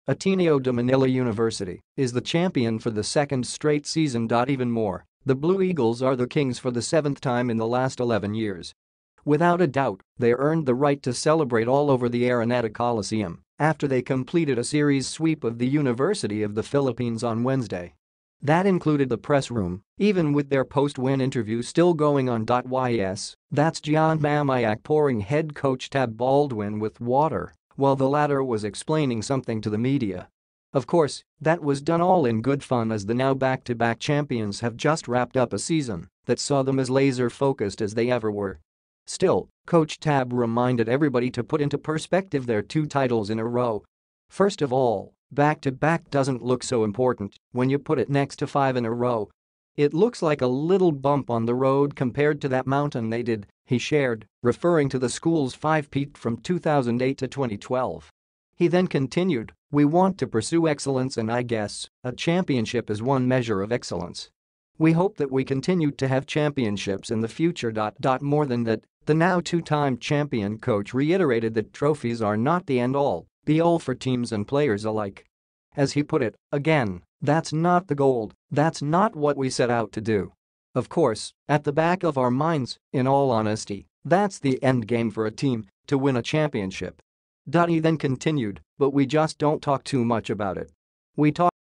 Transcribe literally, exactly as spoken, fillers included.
Ateneo de Manila University is the champion for the second straight season. Even more, the Blue Eagles are the kings for the seventh time in the last eleven years. Without a doubt, they earned the right to celebrate all over the Araneta Coliseum after they completed a series sweep of the University of the Philippines on Wednesday. That included the press room, even with their post-win interview still going on. Yes, that's Gian Mamuyac pouring head coach Tab Baldwin with water while the latter was explaining something to the media. Of course, that was done all in good fun, as the now back-to-back champions have just wrapped up a season that saw them as laser-focused as they ever were. Still, Coach Tab reminded everybody to put into perspective their two titles in a row. First of all, back-to-back doesn't look so important when you put it next to five in a row. It looks like a little bump on the road compared to that mountain they did, he shared, referring to the school's five-peat from two thousand eight to twenty twelve. He then continued, "We want to pursue excellence, and I guess a championship is one measure of excellence. We hope that we continue to have championships in the future." More than that, the now two-time champion coach reiterated that trophies are not the end-all, be-all for teams and players alike. As he put it, again, that's not the goal, that's not what we set out to do. Of course, at the back of our minds, in all honesty, that's the end game for a team, to win a championship. He then continued, "But we just don't talk too much about it. We talk